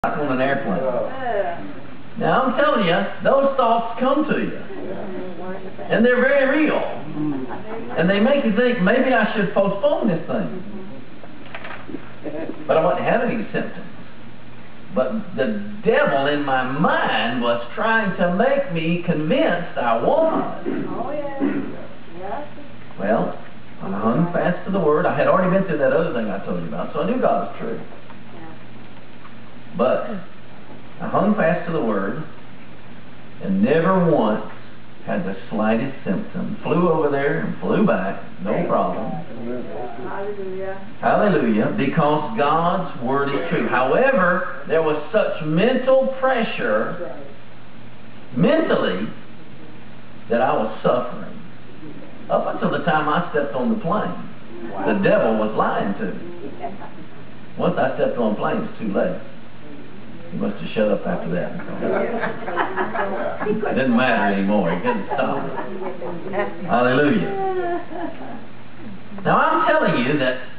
on an airplane. Now I'm telling you, those thoughts come to you. And they're very real. And they make you think, maybe I should postpone this thing. But I wasn't having any symptoms. But the devil in my mind was trying to make me convinced I was. Oh, yeah. Well, I hung fast to the Word. I had already been through that other thing I told you about, so I knew God was true. But I hung fast to the Word and never once had the slightest symptom. Flew over there and flew back, no problem. Hallelujah. Hallelujah, because God's Word is true. However, there was such mental pressure, mentally, that I was suffering. Up until the time I stepped on the plane, the devil was lying to me. Once I stepped on the plane, it was too late. He must have shut up after that. It didn't matter anymore. He couldn't stop it. Hallelujah. Now I'm telling you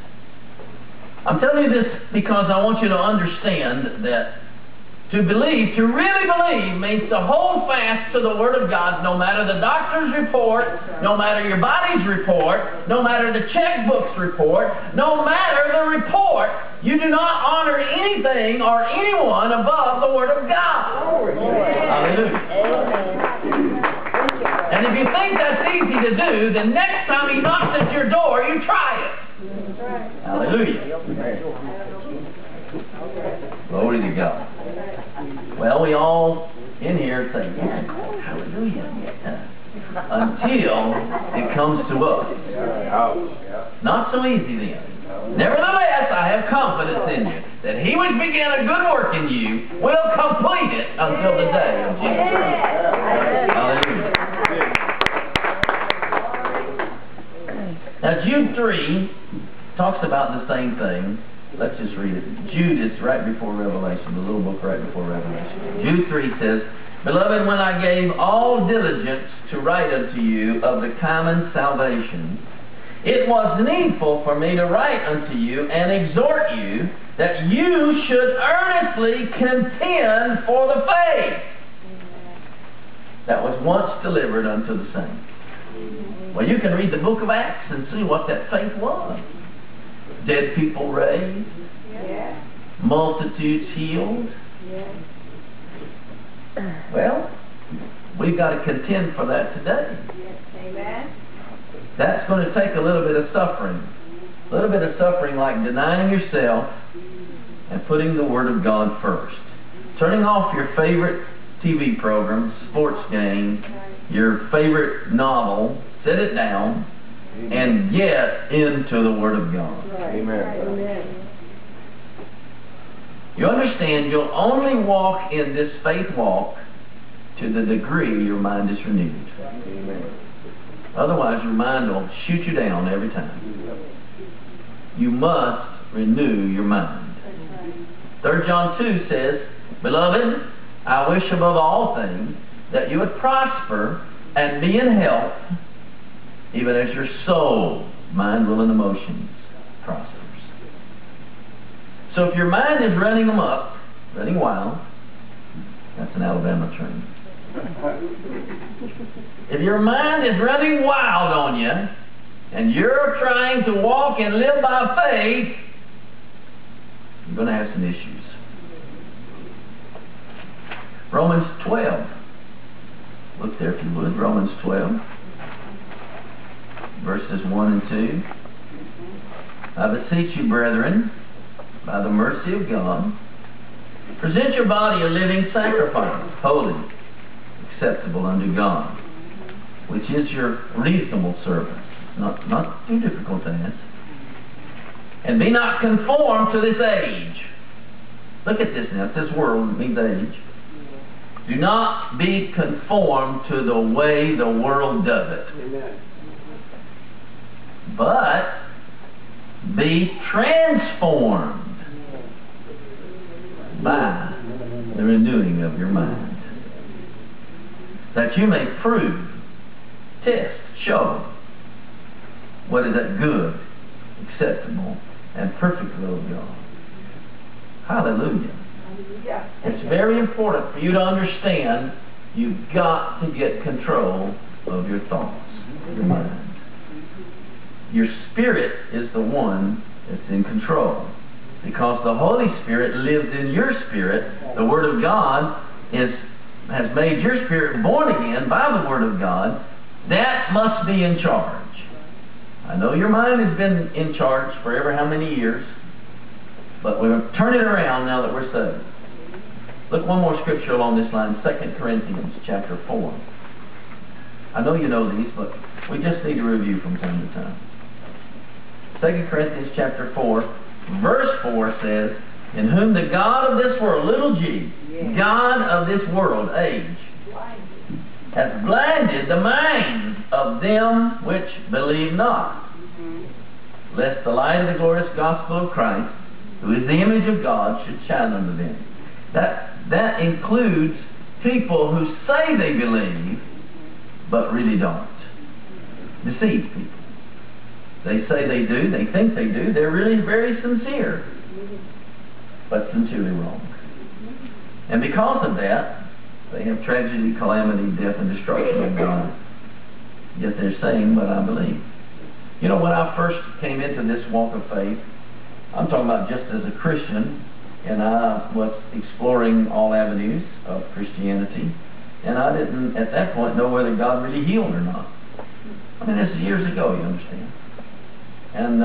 this because I want you to understand that to believe, to really believe, means to hold fast to the Word of God, no matter the doctor's report, no matter your body's report, no matter the checkbook's report, no matter the report. You do not honor anything or anyone above the Word of God. Hallelujah. And if you think that's easy to do, then next time He knocks at your door, you try it. Hallelujah. Glory to God. Well, we all in here say, yeah, hallelujah, yeah. Until it comes to us. Not so easy then. Nevertheless, I have confidence in you that He which began a good work in you will complete it until the day of Jesus Christ. Hallelujah. Now, Jude 3 talks about the same thing. Let's just read it. Jude is right before Revelation, the little book right before Revelation. Jude 3 says, Beloved, when I gave all diligence to write unto you of the common salvation, it was needful for me to write unto you and exhort you that you should earnestly contend for the faith that was once delivered unto the saints. Well, you can read the book of Acts and see what that faith was. Dead people raised, multitudes healed. Well, we've got to contend for that today. Amen. That's going to take a little bit of suffering. A little bit of suffering like denying yourself and putting the Word of God first. Turning off your favorite TV program, sports game, your favorite novel, set it down, and get into the Word of God. Amen. You understand, you'll only walk in this faith walk to the degree your mind is renewed. Amen. Otherwise, your mind will shoot you down every time. You must renew your mind. 3 John 2 says, Beloved, I wish above all things that you would prosper and be in health, even as your soul, mind, will, and emotions prospers. So if your mind is running amok, running wild, that's an Alabama term. If your mind is running wild on you, and you're trying to walk and live by faith, you're going to have some issues. Romans 12. Look there if you would. Romans 12. Verses 1 and 2. I beseech you, brethren, by the mercy of God, present your body a living sacrifice, holy, acceptable unto God, which is your reasonable service. Not too difficult to ask. And be not conformed to this age. Look at this now. If this world means age. Do not be conformed to the way the world does it. Amen. But be transformed by the renewing of your mind, that you may prove, test, show what is that good, acceptable, and perfect will of God. Hallelujah. Hallelujah. It's very important for you to understand you've got to get control of your thoughts, your mind. Your spirit is the one that's in control. Because the Holy Spirit lives in your spirit, the Word of God has made your spirit born again by the Word of God. That must be in charge. I know your mind has been in charge for ever how many years, but we're going to turn it around now that we're saved. Look, one more scripture along this line, 2 Corinthians chapter 4. I know you know these, but we just need to review from time to time. 2 Corinthians chapter 4, verse 4 says, in whom the God of this world, little g, God of this world, age, hath blinded the minds of them which believe not, lest the light of the glorious gospel of Christ, who is the image of God, should shine unto them. That includes people who say they believe, but really don't. Deceive people. They say they do, they think they do, they're really very sincere, but sincerely wrong. And because of that, they have tragedy, calamity, death, and destruction in God. Yet they're saying, but I believe. You know, when I first came into this walk of faith, I'm talking about just as a Christian, and I was exploring all avenues of Christianity, and I didn't, at that point, know whether God really healed or not. I mean, this is years ago, you understand. And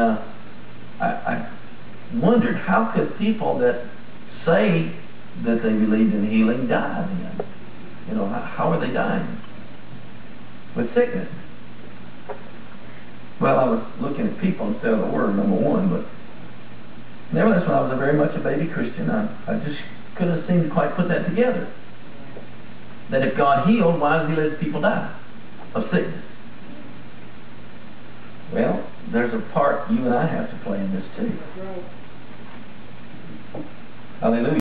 I wondered, how could people that say that they believed in healing die then? You know, how are they dying? With sickness. Well, I was looking at people instead of the Word, number one, but nevertheless, when I was very much a baby Christian, I just couldn't seem to quite put that together. That if God healed, why does He let people die of sickness? Well, there's a part you and I have to play in this too. Hallelujah.